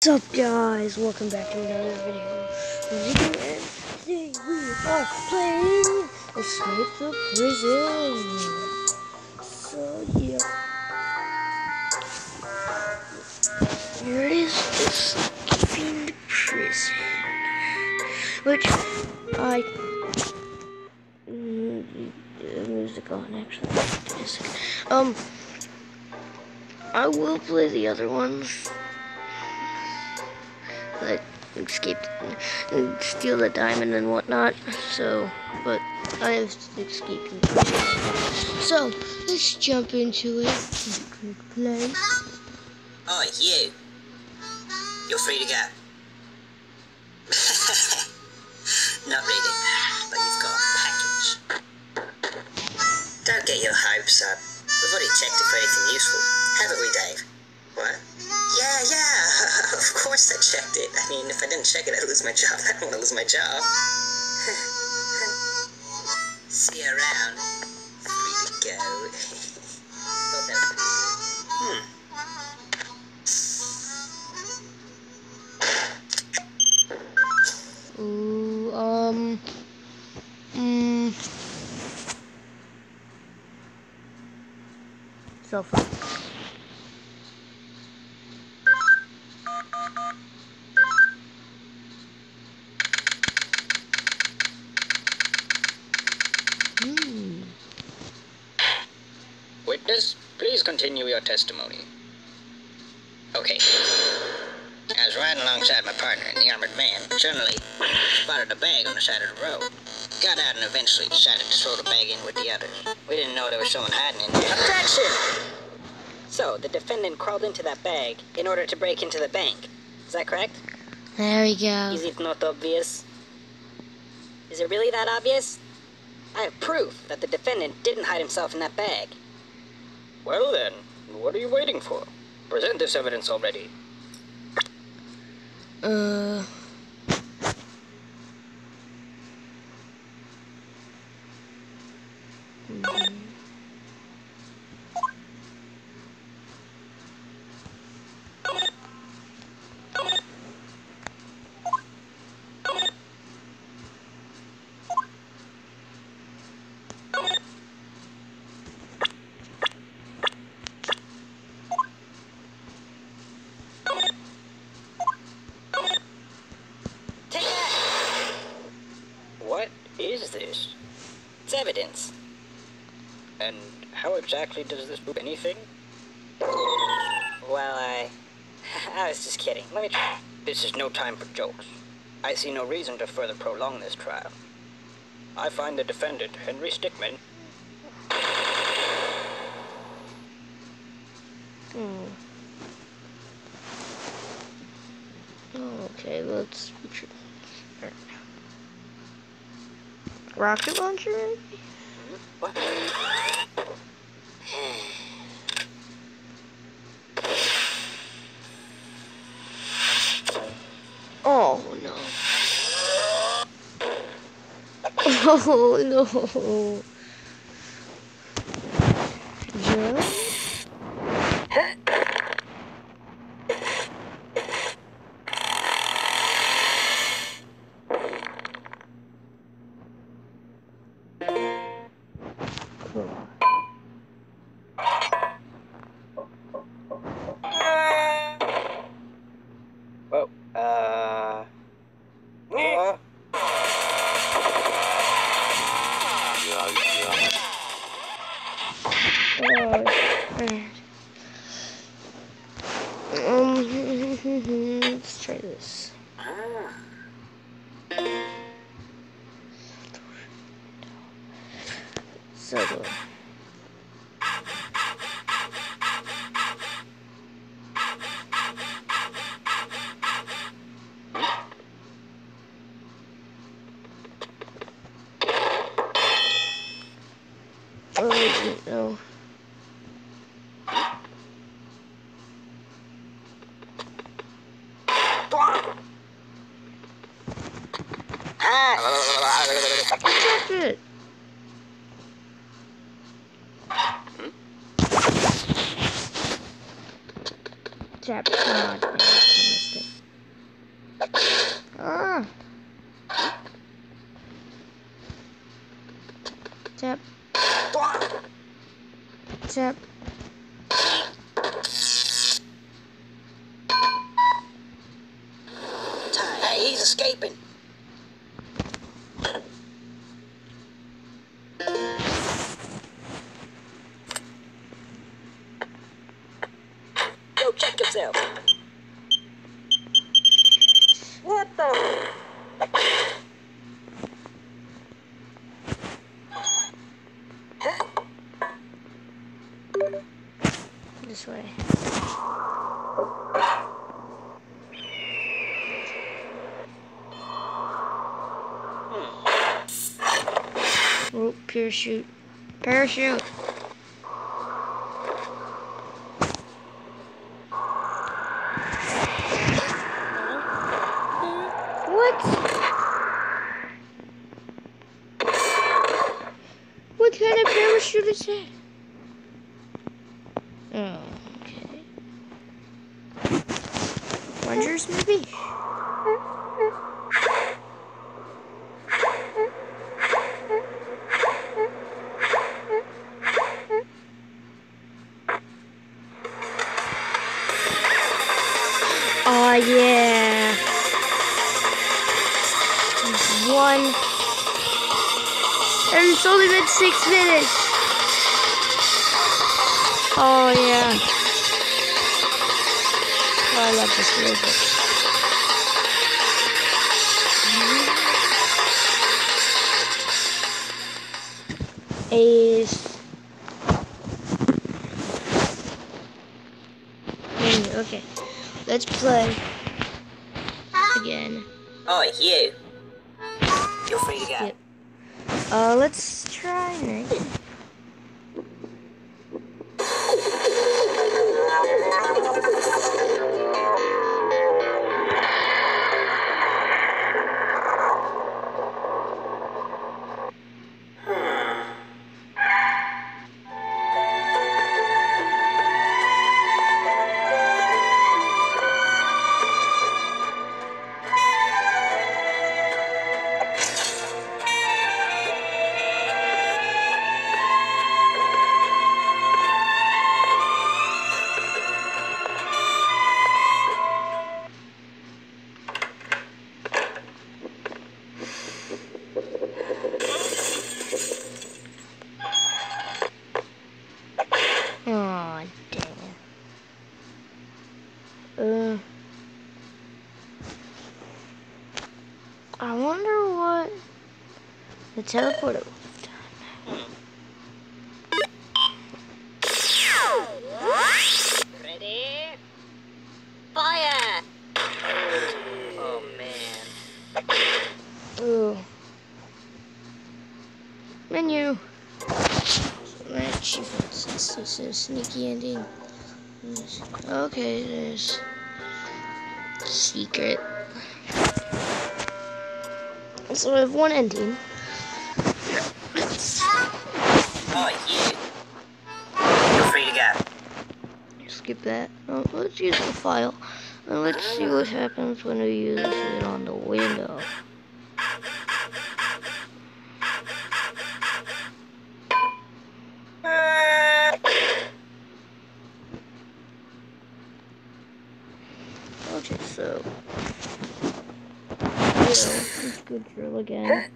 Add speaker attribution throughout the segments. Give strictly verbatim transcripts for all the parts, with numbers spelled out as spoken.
Speaker 1: What's up, guys? Welcome back to another video. And today we are playing Escape the Prison. So yeah, here it is, Escaping the Prison, which I mm, music on actually. Music. Um, I will play the other ones. Like escape and steal the diamond and whatnot. So, but I have escaped. So let's jump into it. Click play.
Speaker 2: Oh, you. You're free to go. Not really, but you've got a package. Don't get your hopes up. We've already checked it for anything useful, haven't we, Dave? What? Yeah, yeah, of course I checked it. I mean, if I didn't check it, I'd lose my job. I don't want to lose my job. See you around. Free to go. Oh, no. Hmm.
Speaker 1: Ooh, um, mm, so far. Hmm.
Speaker 2: Witness, please continue your testimony. Okay. I was riding alongside my partner in the armored van, but suddenly spotted a bag on the side of the road. Got out and eventually decided to throw the bag in with the others. We didn't know there was someone hiding in there. Objection! So, the defendant crawled into that bag in order to break into the bank. Is that correct?
Speaker 1: There we go.
Speaker 2: Is it not obvious? Is it really that obvious? I have proof that the defendant didn't hide himself in that bag. Well then, what are you waiting for? Present this evidence already.
Speaker 1: Uh. Mm-hmm.
Speaker 2: What is this? It's evidence. And how exactly does this prove anything? Well, I... I was just kidding. Let me try. This is no time for jokes. I see no reason to further prolong this trial. I find the defendant, Henry Stickmin...
Speaker 1: Hmm. Okay, let's... Rocket launcher?
Speaker 2: What?
Speaker 1: Oh no. Oh no. Jump. Cool.
Speaker 2: Whoa, uh... uh...
Speaker 1: Oh, um, let's try this. So do Oh, I didn't know. Check it. Tap. Oh, I missed it. Tap.
Speaker 2: Hey, he's escaping. Go check yourself. What the?
Speaker 1: This way. Oh, parachute. Parachute. What? What kind of parachute is that? Oh, okay. Plungers, maybe? Oh, yeah. One. And it's only been six minutes. Oh, yeah. Oh, I love this music. Ace. Okay. Let's play. Again.
Speaker 2: Oh, you. You're free to go.
Speaker 1: Yep. Uh, let's try next. Oh, dang it. Uh, I wonder what the teleporter would have done.
Speaker 2: Ready? Fire! Oh, man.
Speaker 1: Ooh. Menu. My achievements. This is a sneaky ending. Okay, there's secret. So I have one ending.
Speaker 2: Oh, you. You're free to go.
Speaker 1: Skip that. Oh, let's use the file. And let's see what happens when we use it on the window. Okay, so yeah, let's go drill again.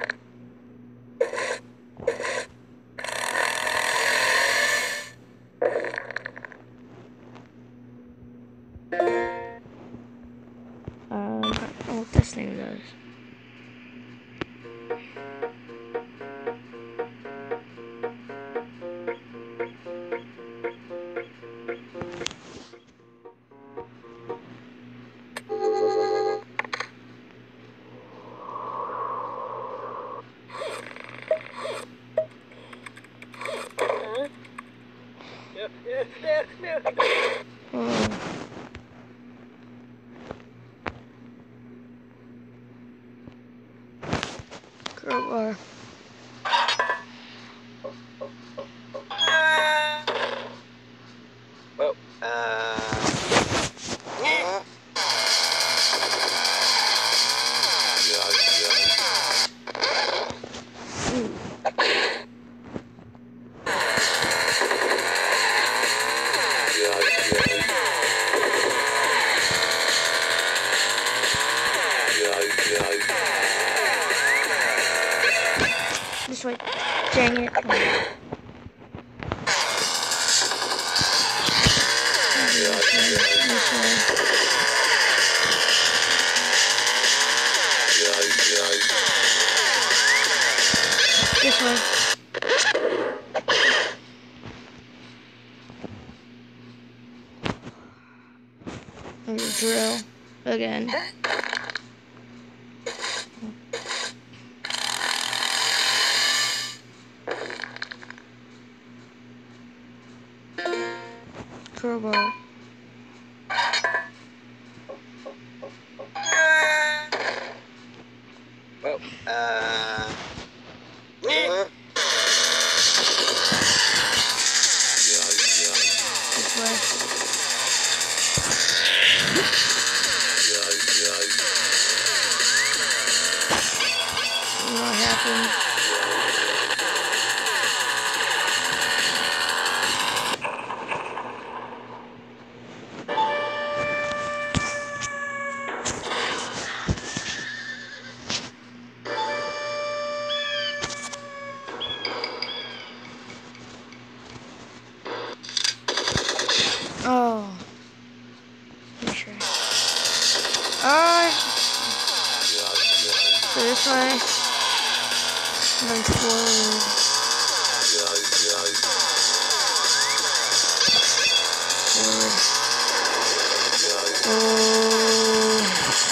Speaker 1: Um, I don't know what this thing does. Hmm. Crowbar.
Speaker 2: Whoa. Uh.
Speaker 1: This way. Dang it. Come on. This way. This way. Drill again. Crowbar.
Speaker 2: Whoa. Uh. Yeah.
Speaker 1: This way. What happened? Oh. Pretty sure. Alright. So this way. And then forward. Forward. Oh.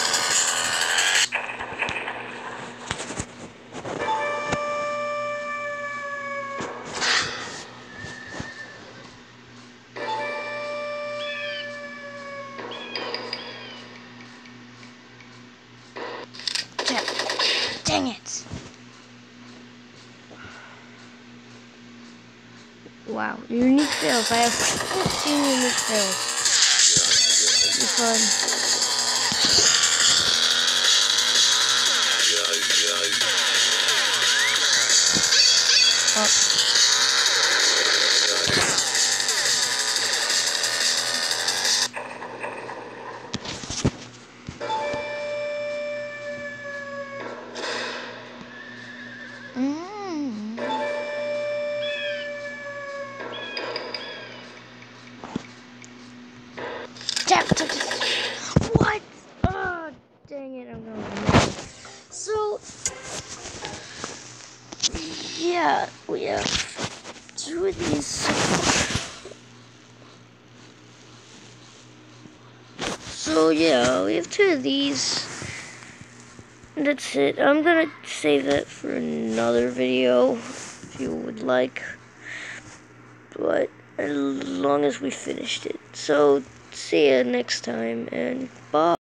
Speaker 1: Dang it. Wow, unique fails. I have fifteen unique fails. Be fun. Oh. Mm. Tap, tap, tap. What? Oh, dang it, I'm going to So, yeah, we have two of these. So, yeah, we have two of these. That's it. I'm gonna save that for another video if you would like. But as long as we finished it. So, see you next time and bye.